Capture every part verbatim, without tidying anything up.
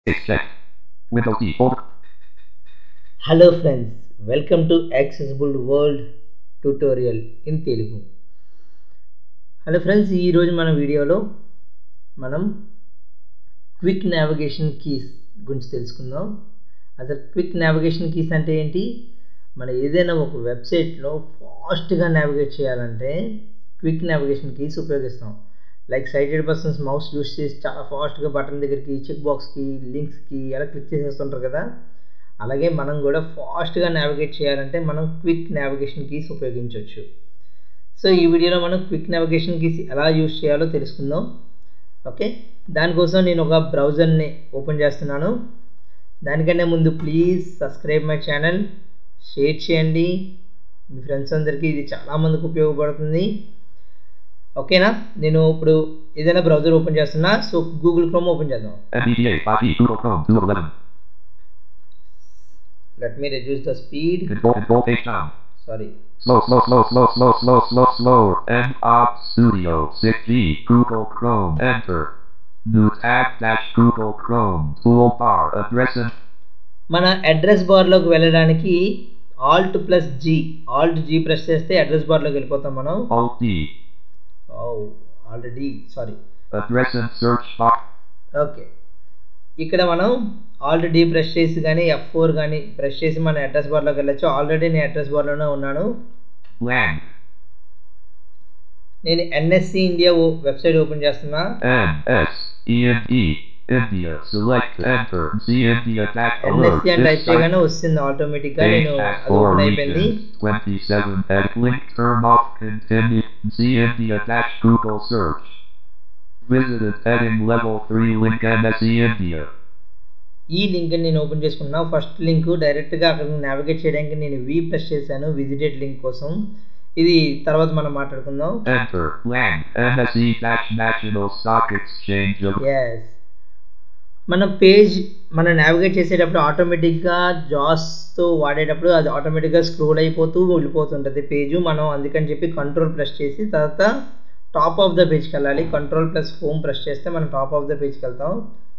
Except Windows D folder. Hello friends, welcome to Accessible World Tutorial in Telugu. Hello friends, ఈ రోజు మన వీడియోలో మనం క్విక్ నావిగేషన్ కీస్ గురించి తెలుసుకుందాం. అసలు క్విక్ నావిగేషన్ కీస్ అంటే ఏంటి? మనం ఏదైనా ఒక వెబ్సైట్లో ఫాస్ట్గా నావిగేట్ చేయాలంటే క్విక్ నావిగేషన్ కీస్ ఉపయోగిస్తాం. Like sighted persons mouse use చేసి చాలా ఫాస్ట్గా బటన్ దగ్గరికి, చెక్ బాక్స్కి, లింక్స్కి ఎలా క్లిక్ చేసేస్తుంటారు కదా, అలాగే మనం కూడా ఫాస్ట్గా నావిగేట్ చేయాలంటే మనం క్విక్ నావిగేషన్ కీస్ ఉపయోగించవచ్చు. సో ఈ వీడియోలో మనం క్విక్ నావిగేషన్ కీస్ ఎలా యూస్ చేయాలో తెలుసుకుందాం. ఓకే, దానికోసం నేను ఒక బ్రౌజర్ని ఓపెన్ చేస్తున్నాను. దానికంటే ముందు please subscribe my channel, share చేయండి మీ ఫ్రెండ్స్ అందరికీ, ఇది చాలామందికి ఉపయోగపడుతుంది. ఓకేనా? నేను ఇప్పుడు ఏదైనా బ్రౌజర్ ఓపెన్ చేస్తున్నా. సో గూగుల్ క్రోమ్ ఓపెన్ చేద్దాం. N V D A five E Google Chrome two eleven. Let me reduce the speed. Control control page down. Sorry. Slow slow slow slow slow slow slow slow. N Op Studio six G Google Chrome. Enter. New tab dash Google Chrome. Toolbar address and మన address బార్లోకి వెళ్ళడానికి alt plus G alt G press చేస్తే address బార్లోకి వెళ్ళిపోతాం మనం. Alt D. Already sorry Address and search box. Okay, ఇక్కడ మనం already press చేసి కానీ ఎఫ్ ఫోర్ కానీ ప్రెస్ చేసి మన అడ్రస్ బార్లోకి వెళ్ళచ్చు. ఆల్రెడీ నేను అడ్రస్ బార్లోనే ఉన్నాను. Lang. నేను ఎన్ఎస్సి ఇండియా వెబ్సైట్ ఓపెన్ చేస్తున్నా. N S E N E India. Select enter. See India dash alert. NSE అని This టైప్ site చేయగానే వస్తుంది ఆటోమేటిక్గా. page నేను has అది four ఓపెన్ అయిపోయింది. regions. twenty-seven at link turn off continue. See India dash Google search. Visited heading level three link N S E India. ఈ link నేను open చేసుకున్నా. ఫస్ట్ లింక్ డైరెక్ట్గా అక్కడ నావిగేట్ చేయడానికి నేను వి ప్రెస్ చేశాను విజిటెడ్ లింక్ కోసం. ఇది తర్వాత మనం మాట్లాడుకుందాం. Enter. Lang. N S E dash National Stock Exchange of yes, మన పేజ్ మనం నావిగేట్ చేసేటప్పుడు ఆటోమేటిక్గా జాస్తో వాడేటప్పుడు అది ఆటోమేటిక్గా స్క్రోల్ అయిపోతూ వెళ్ళిపోతుంటుంది పేజు. మనం అందుకని చెప్పి కంట్రోల్ ప్రెస్ చేసి తర్వాత టాప్ ఆఫ్ ద పేజ్కి వెళ్ళాలి. కంట్రోల్ ప్లస్ హోమ్ ప్రెస్ చేస్తే మనం టాప్ ఆఫ్ ద పేజ్కి వెళ్తాం.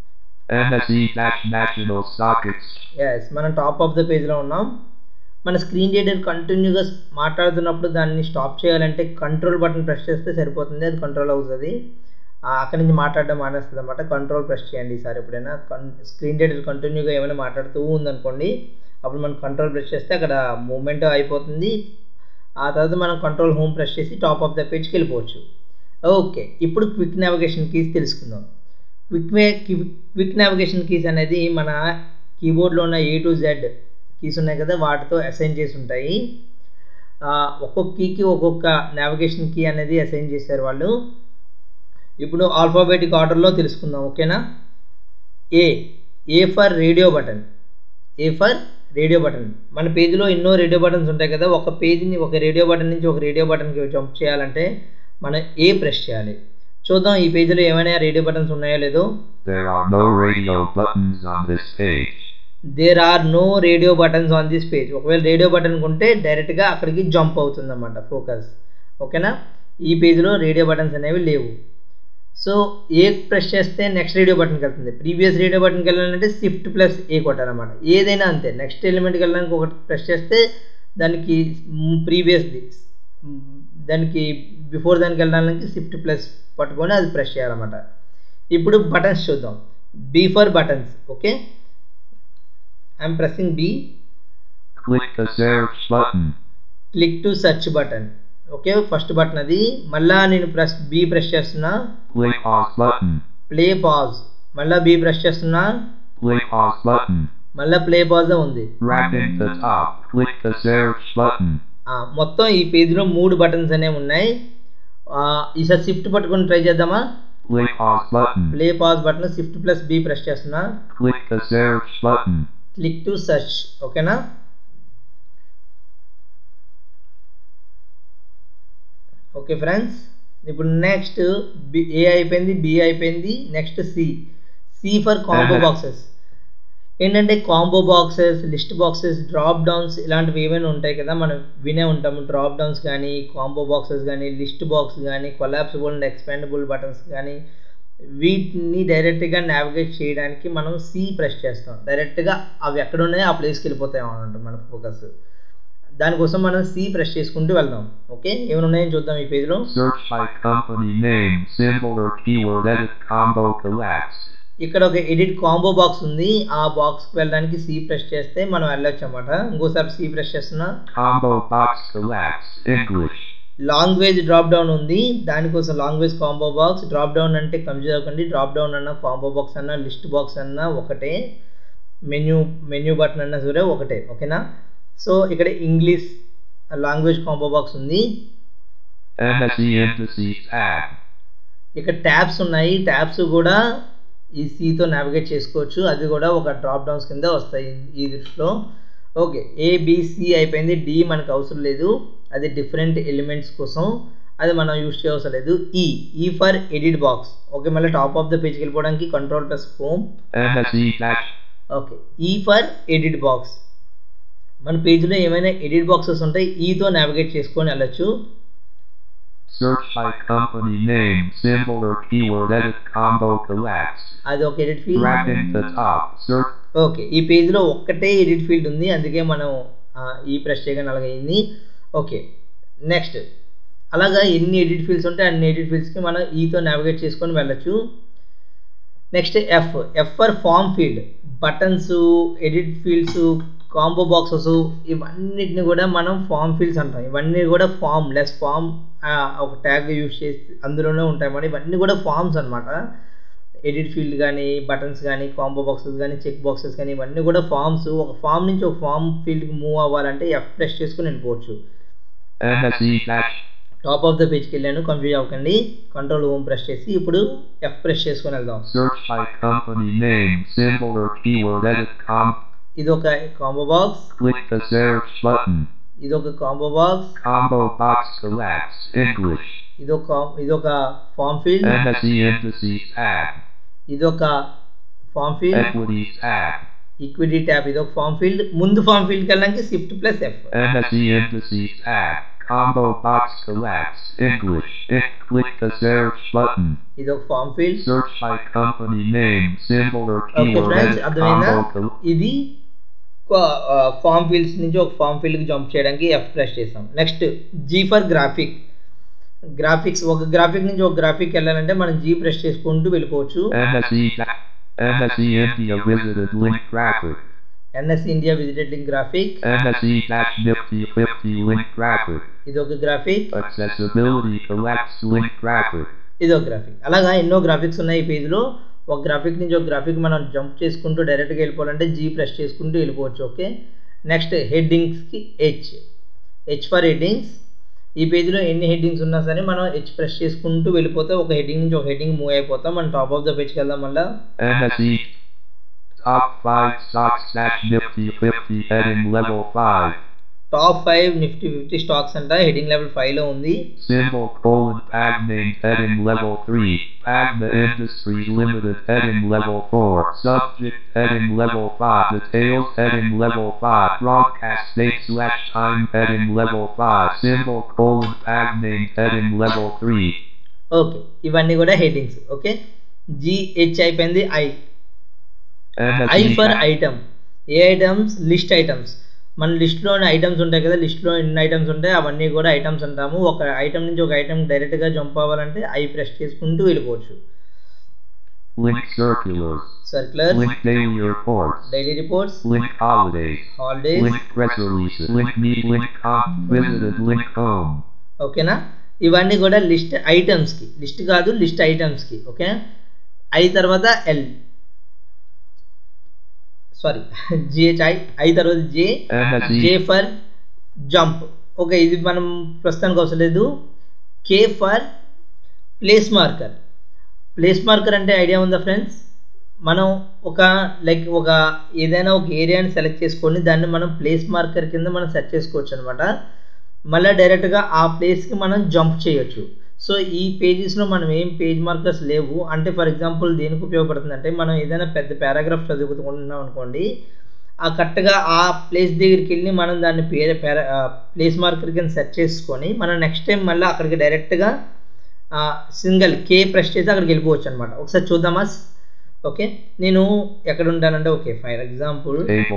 N S E dash National Stock Exchange. Yes, మనం టాప్ ఆఫ్ ద పేజ్లో ఉన్నాం. మన స్క్రీన్ రీడర్ కంటిన్యూగా మాట్లాడుతున్నప్పుడు దాన్ని స్టాప్ చేయాలంటే కంట్రోల్ బటన్ ప్రెస్ చేస్తే సరిపోతుంది, అది కంట్రోల్ అవుతుంది. అక్కడి నుంచి మాట్లాడడం మానేస్తుంది అనమాట. కంట్రోల్ ప్రెస్ చేయండి ఈసారి ఎప్పుడైనా. స్క్రీన్ రీడర్ కంటిన్యూగా ఏమైనా మాట్లాడుతూ ఉందనుకోండి, అప్పుడు మనం కంట్రోల్ ప్రెస్ చేస్తే అక్కడ మూమెంట్ అయిపోతుంది. ఆ తర్వాత మనం కంట్రోల్ హోమ్ ప్రెస్ చేసి టాప్ ఆఫ్ ద పేజ్కి వెళ్ళిపోవచ్చు. ఓకే, ఇప్పుడు క్విక్ నావిగేషన్ కీస్ తెలుసుకుందాం. క్విక్ మే క్విక్ నావిగేషన్ కీస్ అనేది మన కీబోర్డ్లో ఉన్న ఏ టు జెడ్ కీస్ ఉన్నాయి కదా, వాటితో అసైన్ చేసి ఉంటాయి. ఒక్కొక్క కీకి ఒక్కొక్క నావిగేషన్ కీ అనేది అసైన్ చేశారు వాళ్ళు. ఇప్పుడు ఆల్ఫాబెటిక్ ఆర్డర్లో తెలుసుకుందాం. ఓకేనా? A A for radio button. A for radio button. మన పేజీలో ఎన్నో రేడియో బటన్స్ ఉంటాయి కదా, ఒక పేజీని ఒక రేడియో బటన్ నుంచి ఒక రేడియో బటన్కి జంప్ చేయాలంటే మనం ఏ ప్రెస్ చేయాలి. చూద్దాం ఈ పేజీలో ఏమైనా రేడియో బటన్స్ ఉన్నాయో లేదో. There are no radio buttons on this page. There are no radio buttons on this page. ఒకవేళ రేడియో బటన్ ఉంటే డైరెక్ట్గా అక్కడికి జంప్ అవుతుంది అన్నమాట ఫోకస్. ఓకేనా? ఈ పేజీలో రేడియో బటన్స్ అనేవి లేవు. సో ఏ ప్రెస్ చేస్తే నెక్స్ట్ రేడియో బటన్కి వెళ్తుంది. ప్రీవియస్ రేడియో బటన్కి వెళ్ళాలంటే షిఫ్ట్ ప్లస్ ఏ కొట్టాలన్నమాట. ఏదైనా అంతే, నెక్స్ట్ ఎలిమెంట్కి వెళ్ళడానికి ఒకటి ప్రెస్ చేస్తే దానికి ప్రీవియస్ది, దానికి బిఫోర్ దానికి వెళ్ళడానికి షిఫ్ట్ ప్లస్ పట్టుకొని అది ప్రెస్ చేయాలన్నమాట. ఇప్పుడు బటన్స్ చూద్దాం. B for buttons. Okay, I'm pressing B. Click the search button. Click to search button. Okay, first button అది. మళ్ళా నేను ప్రెస్ బీ ప్రెస్ చేస్తున్నా. Play pause button. Play pause. మళ్ళా బీ ప్రెస్ చేస్తున్నా. Play pause button. మళ్ళా play pause ఉంది. Wrapping the top. Click the search button. మొత్తం ఈ పేజీలో మూడు బటన్స్ అనేవి ఉన్నాయి. ఈసారి షిఫ్ట్ పట్టుకొని ట్రై చేద్దామా? Play pause button. Play pause button, shift plus B press చేస్తున్నా. Click the search button. Click to search. ఓకేనా? ఓకే ఫ్రెండ్స్, ఇప్పుడు నెక్స్ట్ బి ఏ అయిపోయింది, బి అయిపోయింది. Next C. C for combo boxes. ఏంటంటే combo boxes, list boxes, drop downs ఇలాంటివి ఏమైనా ఉంటాయి కదా, మనం వినే ఉంటాము. డ్రాప్ డౌన్స్ కానీ, కాంబో బాక్సెస్ కానీ, లిస్ట్ బాక్స్ కానీ, కొలాప్సిబుల్ అండ్ ఎక్స్పాండబుల్ బటన్స్ కానీ, వీటిని డైరెక్ట్గా నావిగేట్ చేయడానికి మనం సి ప్రెస్ చేస్తాం. డైరెక్ట్గా అవి ఎక్కడ ఉన్నాయో ఆ ప్లేస్కి వెళ్ళిపోతాయి అన్నమాట మన ఫోకస్. దానికోసం మనం సి ప్రెస్ చేసుకుంటూ వెళ్దాం. ఓకే, ఏమైనా ఉన్నాయని చూద్దాం ఈ పేజ్లో. Search by company name, symbol or keyword, edit combo collapsed. ఇక్కడ ఒక ఎడిట్ కాంబో బాక్స్ ఉంది. ఆ బాక్స్కి వెళ్ళడానికి సి ప్రెస్ చేస్తే మనం వెళ్ళొచ్చు అన్నమాట. ఇంకోసారి సి ప్రెస్ చేస్తున్నా. Combo box collapsed. English. Language drop down ఉంది. దానికోసం language combo box. Drop down అంటే కన్ఫ్యూజ్ అవ్వకండి. డ్రాప్ డౌన్ అన్న కాంబో బాక్స్ అన్న లిస్ట్ బాక్స్ అన్న ఒకటే, మెన్యూ మెన్యూ బటన్ అన్న సరే ఒకటే. ఓకేనా? సో ఇక్కడ ఇంగ్లీష్ లాంగ్వేజ్ కాంబో బాక్స్ ఉంది. M S E indices tab. ఇక్కడ ట్యాబ్స్ ఉన్నాయి. ట్యాబ్స్ కూడా ఈ సితో నావిగేట్ చేసుకోవచ్చు. అది కూడా ఒక డ్రాప్ డౌన్స్ కింద వస్తాయి ఈ దృష్టిలో. ఓకే, ఏబిసి అయిపోయింది. డి మనకు అవసరం లేదు, అది డిఫరెంట్ ఎలిమెంట్స్ కోసం, అది మనం యూజ్ చేయవసరం లేదు. E E for edit box. Okay, మళ్ళీ టాప్ ఆఫ్ ద పేజ్కి వెళ్ళిపోవడానికి control plus home. Okay, E for edit box. మన పేజ్లో ఏమైనా ఎడిట్ బాక్సెస్ ఉంటాయి, ఈతో నావిగేట్ చేసుకొని వెళ్ళచ్చు. Search by company name, symbol or keyword, edit combo collapsed. అది ఒక edit field. Dragging the top. Search. Okay, ఈ పేజ్లో ఒక్కటే ఎడిట్ ఫీల్డ్ ఉంది, అందుకే మనం ఈ ప్రెస్ చేయగానే అలాగైంది. ఓకే, నెక్స్ట్ అలాగా ఎన్ని ఎడిట్ ఫీల్డ్స్ ఉంటే అన్ని ఎడిట్ ఫీల్డ్స్కి మనం ఈతో నావిగేట్ చేసుకొని వెళ్ళచ్చు. Next F F for form field. Buttons, edit fields, combo boxes, ఇవన్నిటిని కూడా మనం ఫామ్ ఫీల్డ్స్ అంటాం. ఇవన్నీ కూడా ఫామ్ లెస్ ఫామ్ ఒక ట్యాగ్ యూజ్ చేసి అందులోనే ఉంటాయి అన్నమాట. ఇవన్నీ కూడా ఫామ్స్ అనమాట. ఎడిట్ ఫీల్డ్ కానీ, బటన్స్ కానీ, కాంబో బాక్సెస్ కానీ, చెక్ బాక్సెస్ కానీ, ఇవన్నీ కూడా ఫామ్స్. ఒక ఫామ్ నుంచి ఒక ఫామ్ ఫీల్డ్కి మూవ్ అవ్వాలంటే ఎఫ్ ప్రెస్ చేసుకుని వెళ్ళిపోవచ్చు. టాప్ ఆఫ్ ద పేజ్కి వెళ్ళాను, కన్ఫ్యూజ్ అవ్వకండి. కంట్రోల్ హోమ్ ప్రెస్ చేసి ఇప్పుడు ఎఫ్ ప్రెస్ చేసుకొని వెళ్దాం. ఇది ఒక combo box. Click the search button. ఇది ఒక combo box. Combo box collapsed. English. ఇది ఒక ఇది ఒక form field. M S E indices tab. ఇది ఒక form field. Equity tab. Equity tab. ఇది ఒక ఫామ్ ఫీల్డ్. ముందు ఫామ్ ఫీల్డ్కి వెళ్ళడానికి shift plus F. M S E indices tab. Combo box collapsed. English. If click the search button. ఇది ఒక form field. Search by company name, symbol or keyword. Okay friends, అర్థమైందా? ఇది form fields నుంచి ఒక form ఫీల్డ్కి jump చేయడానికి F press చేసాం. Next G for graphic. Graphics, ఒక గ్రాఫిక్ నుంచి ఒక గ్రాఫిక్ వెళ్ళాలంటే మనం జీ ప్రెస్ చేసుకుంటూ వెళ్ళిపోవచ్చు. M S E India visited link graphic. N S India visited link graphic. M S E Nifty fifty link graphic. ఇది ఒక graphic. Accessibility collapsed link graphic. ఇది ఒక గ్రాఫిక్. అలాగా ఎన్నో గ్రాఫిక్స్ ఉన్నాయి ఈ పేజ్లో. ఒక గ్రాఫిక్ నుంచి ఒక గ్రాఫిక్ మనం జంప్ చేసుకుంటూ డైరెక్ట్గా వెళ్ళిపోవాలంటే జీ ప్రెస్ చేసుకుంటూ వెళ్ళిపోవచ్చు. ఓకే, నెక్స్ట్ హెడ్డింగ్స్కి హెచ్ హెచ్ ఫర్ హెడ్డింగ్స్. ఈ పేజ్లో ఎన్ని హెడ్డింగ్స్ ఉన్నా సరే మనం హెచ్ ప్రెస్ చేసుకుంటూ వెళ్ళిపోతే ఒక హెడ్డింగ్ నుంచి ఒక హెడ్డింగ్ మూవ్ అయిపోతాం. మనం టాప్ ఆఫ్ ద పేజ్కి వెళ్దాం. మళ్ళీ M S E Top five stocks dash Nifty fifty heading level five. Top five Nifty fifty stocks అంట, హెడ్డింగ్ లెవెల్ ఫైవ్ లో ఉంది. Symbol colon P A G name heading level three. Pagna Industries Limited heading level four. Subject heading level five. Details heading level five. Broadcast date slash time heading level five. Symbol colon P A G name heading level three. Okay, ఇవన్నీ కూడా headings. Okay, GH అయిపోయింది. I I for item. ఏ items? List items. మన లిస్ట్లోని items ఉంటాయి కదా, లిస్ట్లో ఎన్ని ఐటమ్స్ ఉంటాయి అవన్నీ కూడా ఐటమ్స్ అంటాము. ఒక ఐటమ్ నుంచి ఒక ఐటమ్ డైరెక్ట్గా జంప్ అవ్వాలంటే ఐ ప్రెస్ చేసుకుంటూ వెళ్ళిపోవచ్చు. Link circulars. Circulars. Link daily reports. Daily reports. Link holidays. Holidays. Link press releases. Link meet. Link com. Visited. Link home. ఓకేనా? ఇవన్నీ కూడా లిస్ట్ ఐటమ్స్కి. లిస్ట్ కాదు, లిస్ట్ ఐటమ్స్కి. ఓకే, ఐ తర్వాత ఎల్ సారీ జిహెచ్ఐ ఐ తర్వాత J J for jump. Okay, ఇది మనం ప్రస్తుతానికి అవసరం లేదు. K for place marker. Place marker అంటే ఐడియా ఉందా ఫ్రెండ్స్? మనం ఒక లైక్ ఒక ఏదైనా ఒక ఏరియాని సెలెక్ట్ చేసుకొని దాన్ని మనం ప్లేస్ మార్కర్ కింద మనం సెట్ చేసుకోవచ్చు అనమాట. మళ్ళీ డైరెక్ట్గా ఆ ప్లేస్కి మనం జంప్ చేయొచ్చు. సో ఈ పేజెస్లో మనం ఏం పేజ్ మార్కర్స్ లేవు. అంటే ఫర్ ఎగ్జాంపుల్ దేనికి ఉపయోగపడుతుంది అంటే మనం ఏదైనా పెద్ద పారాగ్రాఫ్ చదువుకుంటున్నాం అనుకోండి, ఆ కరెక్ట్గా ఆ ప్లేస్ దగ్గరికి వెళ్ళి మనం దాన్ని పేర పారా ప్లేస్ మార్కర్ కింద సెట్ చేసుకొని మనం నెక్స్ట్ టైం మళ్ళీ అక్కడికి డైరెక్ట్గా సింగిల్ కే ప్రెస్ చేసి అక్కడికి వెళ్ళిపోవచ్చు అనమాట. ఒకసారి చూద్దామా? ఓకే, నేను ఎక్కడ ఉంటానంటే ఓకే ఫర్ ఎగ్జాంపుల్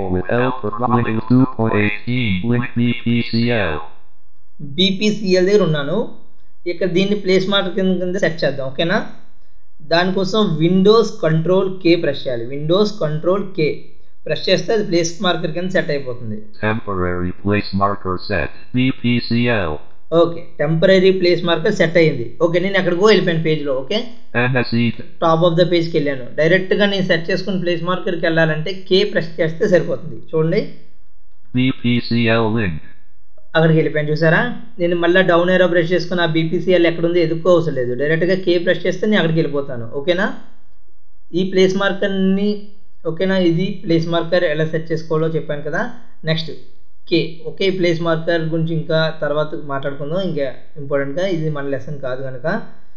బీపీసీఎల్ దగ్గర ఉన్నాను. ఇక్కడ దీన్ని ప్లేస్ మార్కర్ కింద సెట్ చేద్దాం. ఓకేనా, దానికోసం విండోస్ కంట్రోల్ కే ప్రెస్ చేయాలి. విండోస్ కంట్రోల్ కే ప్రెస్ చేస్తే అది ప్లేస్ మార్కర్ కింద సెట్ అయిపోతుంది. Temporary place marker set BPCL. Okay, temporary place marker set అయ్యింది. ఓకే, నేను ఎక్కడికో వెళ్ళిపోయాను పేజ్లో. ఓకే, టాప్ ఆఫ్ ద పేజ్కి వెళ్ళాను. డైరెక్ట్గా నేను సెట్ చేసుకుని ప్లేస్ మార్కర్కి వెళ్ళాలంటే కే ప్రెస్ చేస్తే సరిపోతుంది. చూడండి, బీపీసీఎల్ లింక్ అక్కడికి వెళ్ళిపోయాను. చూసారా, నేను మళ్ళీ డౌన్ ఏరో ప్రెస్ చేసుకుని ఆ బీపీసీఎల్ ఎక్కడుందో ఎదుక్కో అవసరం లేదు. డైరెక్ట్గా కే ప్రెస్ చేస్తే నేను అక్కడికి వెళ్ళిపోతాను. ఓకేనా, ఈ ప్లేస్ మార్కర్ని ఓకేనా, ఇది ప్లేస్ మార్కర్ ఎలా సెట్ చేసుకోవాలో చెప్పాను కదా. Next K. Okay, place marker గురించి ఇంకా తర్వాత మాట్లాడుకుందాం. ఇంకా ఇంపార్టెంట్గా ఇది మన లెసన్ కాదు కనుక.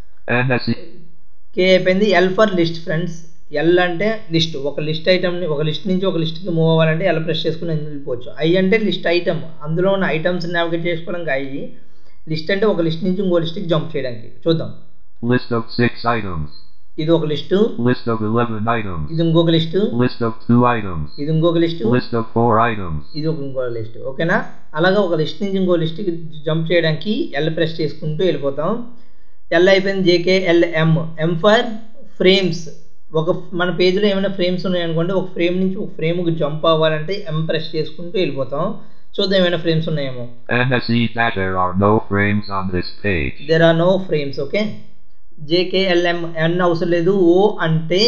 కే అయిపోయింది. L for list friends. L అంటే లిస్ట్. ఒక లిస్ట్ ఐటమ్ని ఒక లిస్ట్ నుంచి ఒక లిస్ట్కి మూవ్ అవ్వాలంటే ఎల్ ప్రెస్ చేసుకుని వెళ్ళిపోవచ్చు. ఐ అంటే లిస్ట్ ఐటమ్, అందులో ఉన్న ఐటమ్స్ నావిగేట్ చేసుకోవడానికి ఐ. లిస్ట్ అంటే ఒక లిస్ట్ నుంచి ఇంకో లిస్ట్కి జంప్ చేయడానికి. చూద్దాం. List of six items. ఇది ఒక list. List of eleven items. ఇది ఇంకొక list. List of two items. ఇది ఇంకొక list. List of four items. ఇది ఒక ఇంకో లిస్ట్. ఓకేనా, అలాగా ఒక లిస్ట్ నుంచి ఇంకో లిస్ట్కి జంప్ చేయడానికి ఎల్ ప్రెస్ చేసుకుంటూ వెళ్ళిపోతాం. ఎల్ అయిపోయింది. JK L M. M for frames. ఒక మన పేజ్లో ఏమైనా ఫ్రేమ్స్ ఉన్నాయనుకోండి, ఒక ఫ్రేమ్ నుంచి ఒక ఫ్రేమ్కి జంప్ అవ్వాలంటే ఎం ప్రెస్ చేసుకుంటూ వెళ్ళిపోతాం. చూద్దాం ఏమైనా ఫ్రేమ్స్ ఉన్నాయేమో. There are no frames on this page. There are no frames. Okay, JKLM N అవసరం లేదు. ఓ అంటే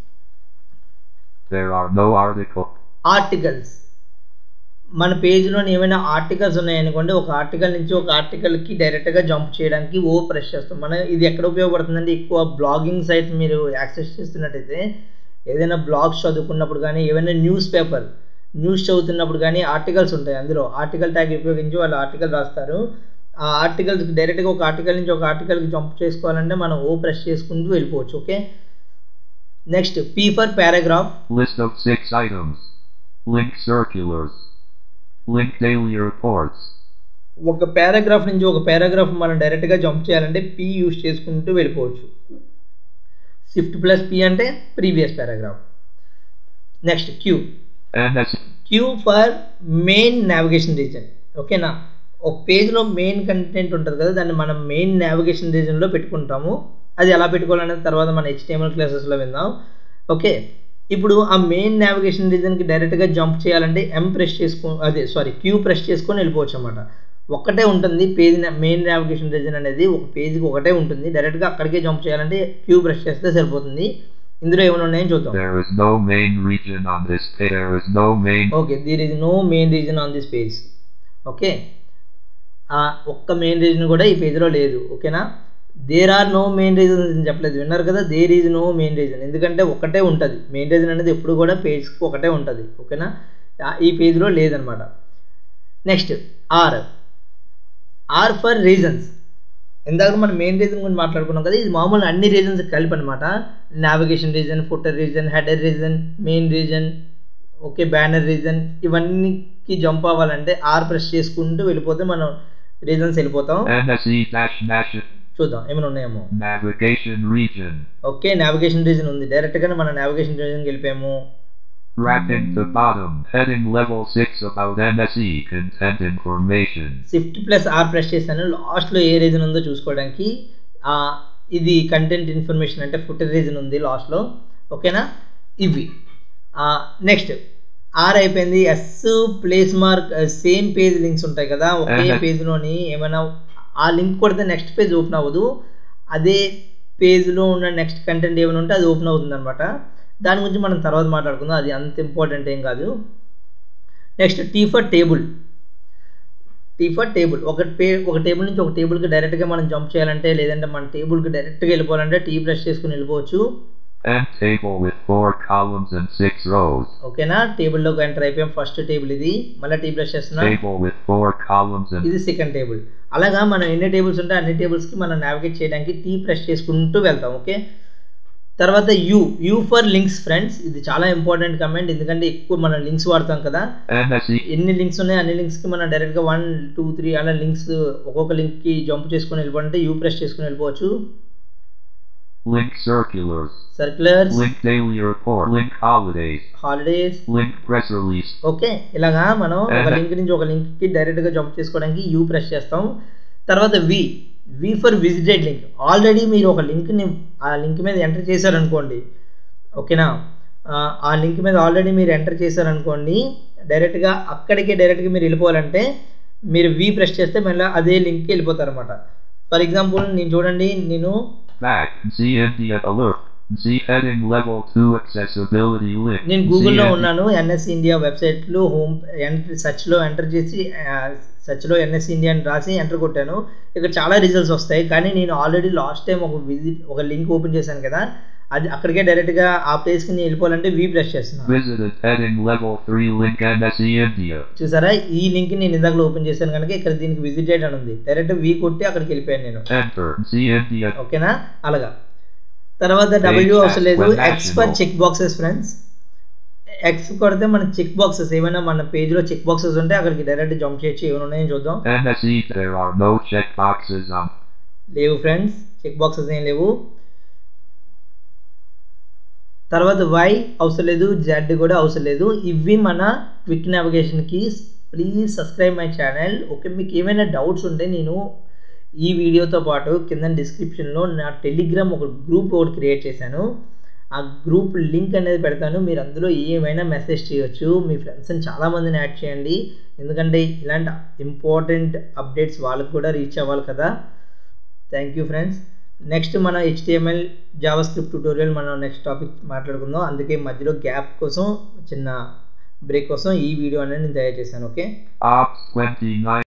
there are no article. Articles. మన పేజ్లో ఏమైనా ఆర్టికల్స్ ఉన్నాయనుకోండి, ఒక ఆర్టికల్ నుంచి ఒక ఆర్టికల్కి డైరెక్ట్గా జంప్ చేయడానికి ఓ ప్రెస్ చేస్తాం. మనం ఇది ఎక్కడ ఉపయోగపడుతుందంటే ఎక్కువ బ్లాగింగ్ సైట్స్ మీరు యాక్సెస్ చేస్తున్నట్టయితే, ఏదైనా బ్లాగ్స్ చదువుకున్నప్పుడు కానీ, ఏమైనా న్యూస్ పేపర్ న్యూస్ చదువుతున్నప్పుడు కానీ ఆర్టికల్స్ ఉంటాయి. అందులో ఆర్టికల్ ట్యాగ్ ఉపయోగించి వాళ్ళు ఆర్టికల్ రాస్తారు. ఆ ఆర్టికల్కి డైరెక్ట్గా ఒక ఆర్టికల్ నుంచి ఒక ఆర్టికల్కి జంప్ చేసుకోవాలంటే మనం ఓ ప్రెస్ చేసుకుంటూ వెళ్ళిపోవచ్చు. Okay, next P for paragraph. List of six items. Link circulars. Link daily reports. ఒక పారాగ్రాఫ్ నుంచి ఒక పారాగ్రాఫ్ మనం డైరెక్ట్గా జంప్ చేయాలంటే పీ యూస్ చేసుకుంటూ వెళ్ళిపోవచ్చు. షిఫ్ట్ ప్లస్ పీ అంటే previous paragraph. Next Q. Q for main navigation region. ఓకేనా, ఒక పేజ్లో మెయిన్ కంటెంట్ ఉంటుంది కదా, దాన్ని మనం మెయిన్ నావిగేషన్ రీజన్లో పెట్టుకుంటాము. అది ఎలా పెట్టుకోవాలనేది తర్వాత మన హెచ్టిఎంఎల్ క్లాసెస్లో విందాం. ఓకే, ఇప్పుడు ఆ మెయిన్ నావిగేషన్ రీజన్కి డైరెక్ట్గా జంప్ చేయాలంటే ఎం ప్రెస్ చేసుకో అదే సారీ క్యూ ప్రెస్ చేసుకొని వెళ్ళిపోవచ్చు అనమాట. ఒక్కటే ఉంటుంది పేజ్ మెయిన్ నావిగేషన్ రీజన్ అనేది, ఒక పేజ్కి ఒకటే ఉంటుంది. డైరెక్ట్గా అక్కడికే జంప్ చేయాలంటే క్యూ ప్రెస్ చేస్తే సరిపోతుంది. ఇందులో ఏమైనా ఉన్నాయని చూద్దాం. There is no main region on this page. There is no main. Okay, there is no main region on this page. Okay, ఒక్క మెయిన్ రీజన్ కూడా ఈ పేజ్లో లేదు. ఓకేనా, there are no main regions అని చెప్పలేదు, విన్నారు కదా. There is no main region, ఎందుకంటే ఒకటే ఉంటుంది. మెయిన్ రీజన్ అనేది ఎప్పుడు కూడా పేజ్కి ఒకటే ఉంటుంది. ఓకేనా, ఈ పేజ్లో లేదనమాట. Next R. R for regions. ఇందాక మనం మెయిన్ రీజన్ గురించి మాట్లాడుకున్నాం కదా, ఇది మామూలు అన్ని రీజన్స్ కలిపి అనమాట. Navigation region, footer region, header region, main region, okay banner region, ఇవన్నీకి జంప్ అవ్వాలంటే ఆర్ ప్రెస్ చేసుకుంటూ వెళ్ళిపోతే మనం రీజన్స్ వెళ్ళిపోతాం. చూద్దాం ఏమైనా ఉన్నాయేమో. Navigation region. Okay, navigation region ఉంది. డైరెక్ట్ గానే మనం నావిగేషన్ రీజన్కి వెళ్ళిపోయాము. Wrapping the bottom, heading level six about M S E content information. Shift plus R press చేశాను. లాస్ట్లో ఏ రీజన్ ఉందో చూసుకోవడానికి. ఇది కంటెంట్ ఇన్ఫర్మేషన్ అంటే ఫుటర్ రీజన్ ఉంది లాస్ట్లో. ఓకేనా, ఇవి. నెక్స్ట్ ఆర్ అయిపోయింది. S place mark same page links ఉంటాయి కదా, ఒకే పేజ్లోని ఏమైనా ఆ లింక్ కొడితే నెక్స్ట్ పేజ్ ఓపెన్ అవ్వదు. అదే పేజ్లో ఉన్న నెక్స్ట్ కంటెంట్ ఏమైనా ఉంటే అది ఓపెన్ అవుతుంది అనమాట. దాని గురించి మనం తర్వాత మాట్లాడుకుందాం, అది అంత ఇంపార్టెంట్ ఏం కాదు. Next T for table. T for table ఒక పే ఒక టేబుల్ నుంచి ఒక టేబుల్కి డైరెక్ట్గా మనం జంప్ చేయాలంటే, లేదంటే మన టేబుల్కి డైరెక్ట్గా వెళ్ళిపోవాలంటే టీ ప్రెస్ చేసుకుని వెళ్ళిపోవచ్చు. Table with four columns and six rows. ఓకేనా, టేబుల్లోకి ఎంటర్ అయిపోయాం. ఫస్ట్ టేబుల్ ఇది. మళ్ళీ టీ ప్రెస్ చేస్తున్నా. Table with four columns and ఇది సెకండ్ టేబుల్. అలాగా మనం ఎన్ని టేబుల్స్ ఉంటే అన్ని టేబుల్స్కి మనం నావిగేట్ చేయడానికి టీ ప్రెస్ చేసుకుంటూ వెళ్తాం. ఓకే, తర్వాత U. U for links friends. ఇది చాలా ఇంపార్టెంట్ కమెంట్, ఎందుకంటే ఎక్కువ మనం లింక్స్ వాడతాం కదా. ఎన్ని లింక్స్ ఉన్నాయి అన్ని లింక్స్కి మనం డైరెక్ట్గా వన్ టూ త్రీ అలా లింక్స్ ఒక్కొక్క లింక్కి జంప్ చేసుకుని వెళ్ళిపోవాలంటే యూ ప్రెస్ చేసుకుని వెళ్ళిపోవచ్చు. Link circulars. Circulars. Link daily report. Link holidays. Holidays. Link press release. Okay, ఇలాగా మనం ఒక లింక్ నుంచి ఒక లింక్కి డైరెక్ట్గా జంప్ చేసుకోవడానికి యూ ప్రెస్ చేస్తాం. తర్వాత V V for visited link. Already మీరు ఒక లింక్ని ఆ లింక్ మీద ఎంటర్ చేశారనుకోండి, ఓకేనా, ఆ లింక్ మీద ఆల్రెడీ మీరు ఎంటర్ చేశారనుకోండి, డైరెక్ట్గా అక్కడికి డైరెక్ట్గా మీరు వెళ్ళిపోవాలంటే మీరు వి ప్రెస్ చేస్తే మళ్ళీ అదే లింక్కి వెళ్ళిపోతారు అనమాట. ఫర్ ఎగ్జాంపుల్ నేను చూడండి, నేను Back, Z India alert. Z heading level two accessibility link. నేను గూగుల్లో ఉన్నాను, ఎన్ఎస్ ఇండియా వెబ్సైట్లో హోమ్ ఎంటర్ సెర్చ్లో ఎంటర్ చేసి సెర్చ్లో ఎన్ఎస్ ఇండియా అని రాసి ఎంటర్ కొట్టాను. ఇక్కడ చాలా రిజల్ట్స్ వస్తాయి. కానీ నేను ఆల్రెడీ లాస్ట్ టైం ఒక విజిట్ ఒక లింక్ ఓపెన్ చేశాను కదా, అది అక్కడికే డైరెక్ట్గా ఆ ప్లేస్కి నేను వెళ్ళిపోవాలంటే వి ప్రెస్ చేస్తున్నాను. Visited heading level three link N S E India. చూసారా, ఈ లింక్ నేను ఇందాక ఓపెన్ చేశాను కనుక ఇక్కడ దీనికి విజిటెడ్ అని ఉంది. డైరెక్ట్ వి కొట్టి అక్కడికి వెళ్ళిపోయాను నేను. Enter Z India. ఓకేనా, అలాగా. తర్వాత డబ్ల్యూ అవసరం లేదు. X for check boxes friends. X కొడితే మన చెక్ బాక్సెస్ ఏమైనా మన పేజ్లో చెక్ బాక్సెస్ ఉంటే అక్కడికి డైరెక్ట్ జంప్ చేయొచ్చు. ఏమైనా ఉన్నాయని చూద్దాం. N S E, there are no check boxes on. లేవు ఫ్రెండ్స్, చెక్ బాక్సెస్ ఏం లేవు. తర్వాత వై అవసరం లేదు, జెడ్ కూడా అవసరం లేదు. ఇవి మన క్విక్ నావిగేషన్కి. Please subscribe my channel. Okay, మీకు ఏమైనా డౌట్స్ ఉంటే నేను ఈ వీడియోతో పాటు కింద డిస్క్రిప్షన్లో నా టెలిగ్రామ్ ఒక గ్రూప్ ఒకటి క్రియేట్ చేశాను. ఆ గ్రూప్ లింక్ అనేది పెడతాను. మీరు అందులో ఏమైనా మెసేజ్ చేయొచ్చు. మీ ఫ్రెండ్స్ని చాలామందిని యాడ్ చేయండి, ఎందుకంటే ఇలాంటి ఇంపార్టెంట్ అప్డేట్స్ వాళ్ళకు కూడా రీచ్ అవ్వాలి కదా. Thank you friends. నెక్స్ట్ మన హెచ్టిఎంఎల్ జావా స్క్రిప్ట్ ట్యూటోరియల్ మనం నెక్స్ట్ టాపిక్ మాట్లాడుకుందాం. అందుకే మధ్యలో గ్యాప్ కోసం, చిన్న బ్రేక్ కోసం ఈ వీడియో అనేది నేను తయారు చేశాను. ఓకే.